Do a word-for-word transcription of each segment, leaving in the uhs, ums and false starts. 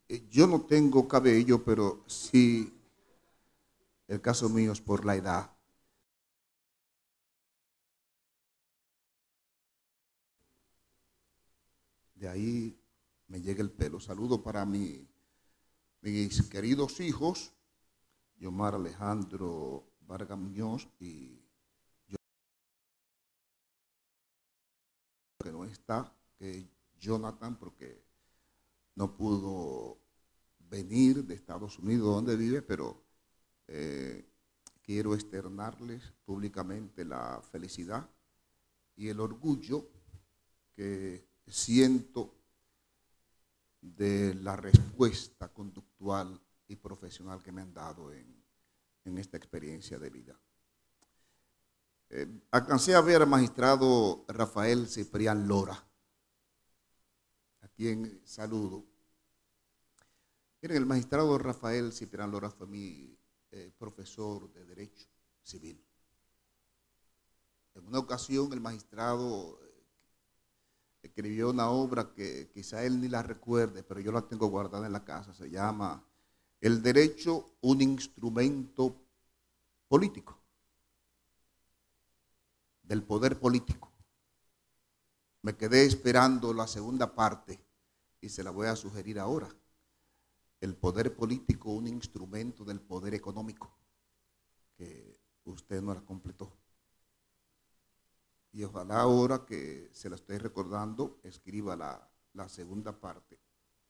eh, yo no tengo cabello, pero sí, el caso mío es por la edad. De ahí me llega el pelo. Saludo para mi, mis queridos hijos, Yomar Alejandro Vargas Muñoz y yo, que no está, que es Jonathan, porque no pudo venir de Estados Unidos donde vive, pero eh, quiero externarles públicamente la felicidad y el orgullo que siento de la respuesta conductual y profesional que me han dado en, en esta experiencia de vida. Eh, alcancé a ver al magistrado Rafael Ciprián Lora, a quien saludo. Miren, el magistrado Rafael Ciprián Lora fue mi eh, profesor de Derecho Civil. En una ocasión el magistrado escribió una obra que quizá él ni la recuerde, pero yo la tengo guardada en la casa. Se llama El Derecho, un instrumento político, del poder político. Me quedé esperando la segunda parte y se la voy a sugerir ahora. El poder político, un instrumento del poder económico, que usted no la completó. Y ojalá ahora que se la estoy recordando, escriba la, la segunda parte.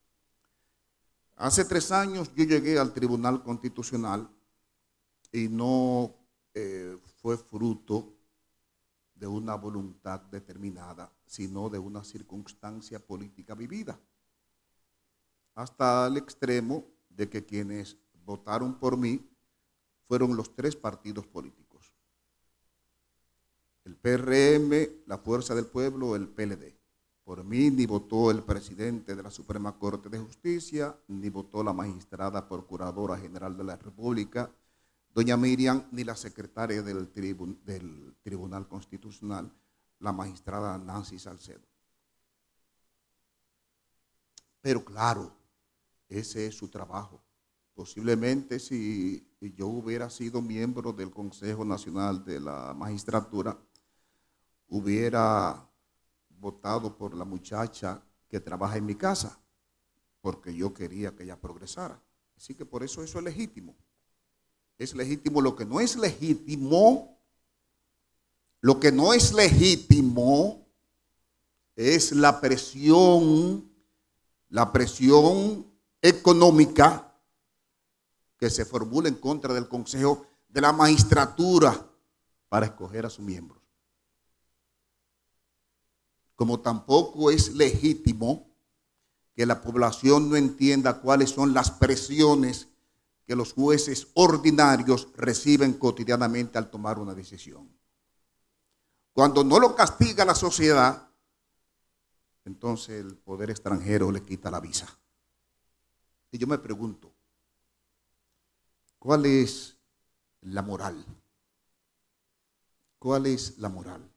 Hace tres años yo llegué al Tribunal Constitucional y no eh, fue fruto de una voluntad determinada, sino de una circunstancia política vivida. Hasta el extremo de que quienes votaron por mí fueron los tres partidos políticos. El P R M, la Fuerza del Pueblo, el P L D. Por mí ni votó el presidente de la Suprema Corte de Justicia, ni votó la magistrada Procuradora General de la República, doña Miriam, ni la secretaria del, tribun del Tribunal Constitucional, la magistrada Nancy Salcedo. Pero claro, ese es su trabajo. Posiblemente si yo hubiera sido miembro del Consejo Nacional de la Magistratura, hubiera votado por la muchacha que trabaja en mi casa, porque yo quería que ella progresara. Así que por eso eso es legítimo. Es legítimo. Lo que no es legítimo, lo que no es legítimo es la presión, la presión económica que se formula en contra del Consejo de la Magistratura para escoger a sus miembros. Como tampoco es legítimo que la población no entienda cuáles son las presiones que los jueces ordinarios reciben cotidianamente al tomar una decisión. Cuando no lo castiga la sociedad, entonces el poder extranjero le quita la visa. Y yo me pregunto, ¿cuál es la moral? ¿Cuál es la moral?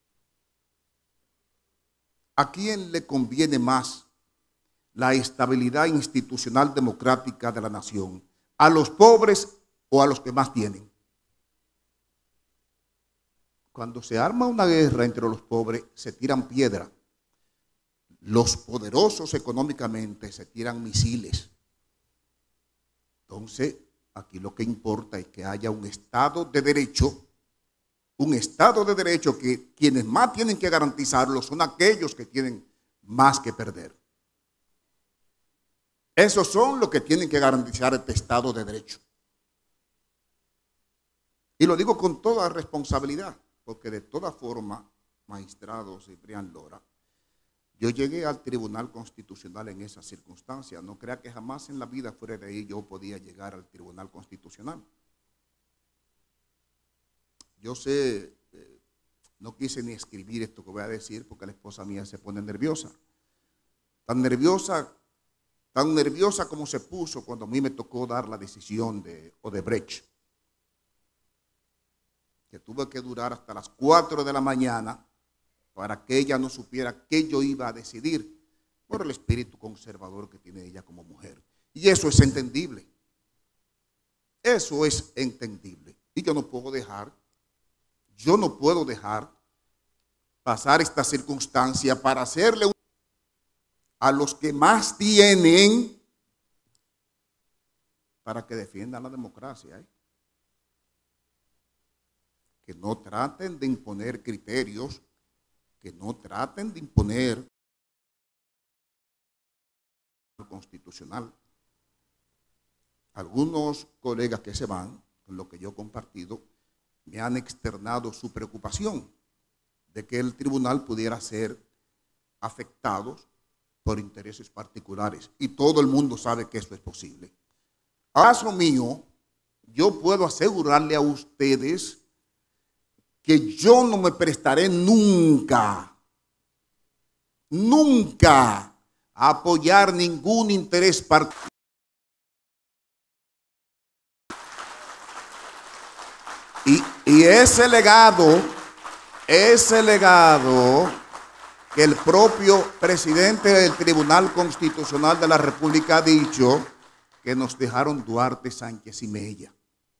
¿A quién le conviene más la estabilidad institucional democrática de la nación? ¿A los pobres o a los que más tienen? Cuando se arma una guerra entre los pobres, se tiran piedras. Los poderosos económicamente se tiran misiles. Entonces, aquí lo que importa es que haya un Estado de Derecho, un Estado de Derecho que quienes más tienen que garantizarlo son aquellos que tienen más que perder. Esos son los que tienen que garantizar este Estado de Derecho. Y lo digo con toda responsabilidad, porque de toda forma, magistrado Ciprián Lora, yo llegué al Tribunal Constitucional en esa circunstancia. No crea que jamás en la vida fuera de ahí yo podía llegar al Tribunal Constitucional. Yo sé, eh, no quise ni escribir esto que voy a decir porque la esposa mía se pone nerviosa. Tan nerviosa, tan nerviosa como se puso cuando a mí me tocó dar la decisión de Odebrecht, que tuve que durar hasta las cuatro de la mañana para que ella no supiera qué yo iba a decidir por el espíritu conservador que tiene ella como mujer. Y eso es entendible. Eso es entendible. Y yo no puedo dejar, yo no puedo dejar pasar esta circunstancia para hacerle un a los que más tienen para que defiendan la democracia. ¿eh? Que no traten de imponer criterios, que no traten de imponer constitucional. Algunos colegas que se van, con lo que yo he compartido, me han externado su preocupación de que el tribunal pudiera ser afectado por intereses particulares. Y todo el mundo sabe que eso es posible. A caso mío, yo puedo asegurarle a ustedes que yo no me prestaré nunca, nunca a apoyar ningún interés particular. Y, y ese legado, ese legado que el propio presidente del Tribunal Constitucional de la República ha dicho que nos dejaron Duarte, Sánchez y Mella.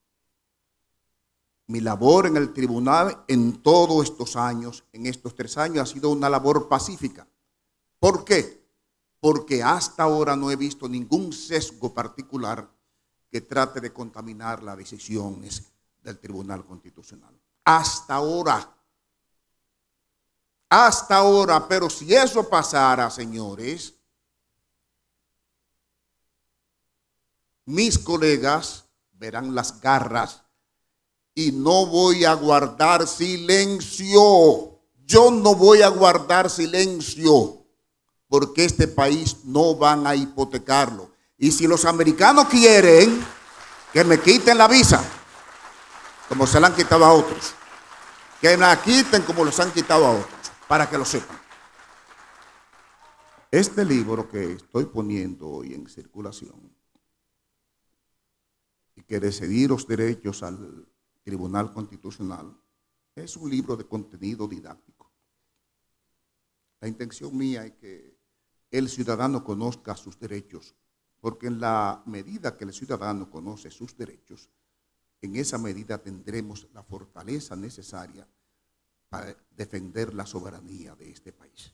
Mi labor en el tribunal en todos estos años, en estos tres años, ha sido una labor pacífica. ¿Por qué? Porque hasta ahora no he visto ningún sesgo particular que trate de contaminar las decisiones del Tribunal Constitucional. Hasta ahora. Hasta ahora. Pero si eso pasara, señores, mis colegas verán las garras y no voy a guardar silencio. Yo no voy a guardar silencio porque este país no van a hipotecarlo. Y si los americanos quieren que me quiten la visa, como se la han quitado a otros, que me la quiten como los han quitado a otros, para que lo sepan. Este libro que estoy poniendo hoy en circulación y que de ceder los derechos al Tribunal Constitucional es un libro de contenido didáctico. La intención mía es que el ciudadano conozca sus derechos, porque en la medida que el ciudadano conoce sus derechos, en esa medida tendremos la fortaleza necesaria para defender la soberanía de este país.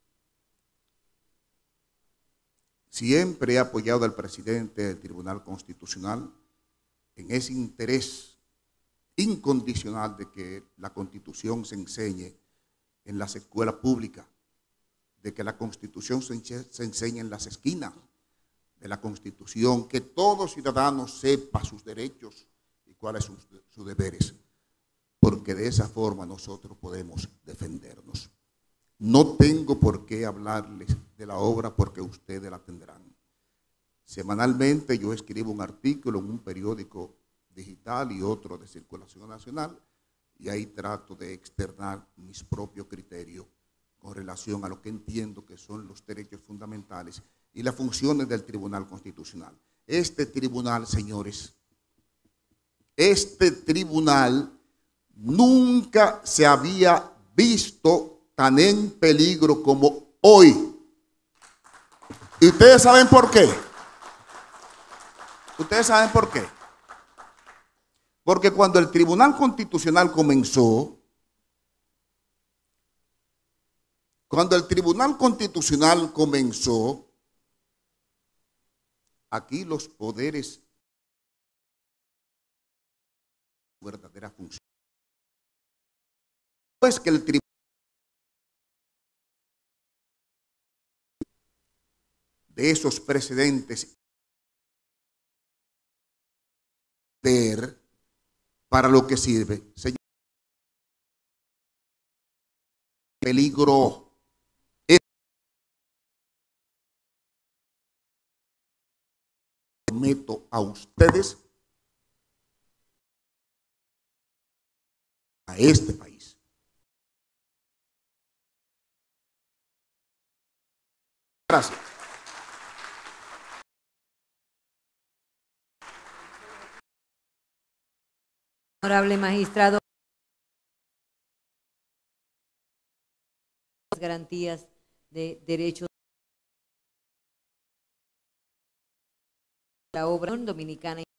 Siempre he apoyado al presidente del Tribunal Constitucional en ese interés incondicional de que la Constitución se enseñe en las escuelas públicas, de que la Constitución se enseñe en las esquinas de la Constitución, que todo ciudadano sepa sus derechos y cuáles son sus, sus deberes, porque de esa forma nosotros podemos defendernos. No tengo por qué hablarles de la obra porque ustedes la tendrán. Semanalmente yo escribo un artículo en un periódico digital y otro de circulación nacional, y ahí trato de externar mis propios criterios con relación a lo que entiendo que son los derechos fundamentales y las funciones del Tribunal Constitucional. Este tribunal, señores, este tribunal nunca se había visto tan en peligro como hoy. ¿Y ustedes saben por qué? ¿Ustedes saben por qué? Porque cuando el Tribunal Constitucional comenzó, cuando el Tribunal Constitucional comenzó, aquí los poderes, verdadera función. Pues que el Tribunal de esos precedentes ver para lo que sirve, señor, peligro. Prometo a ustedes, a este país. Gracias. Honorable magistrado, garantías de derechos la obra dominicana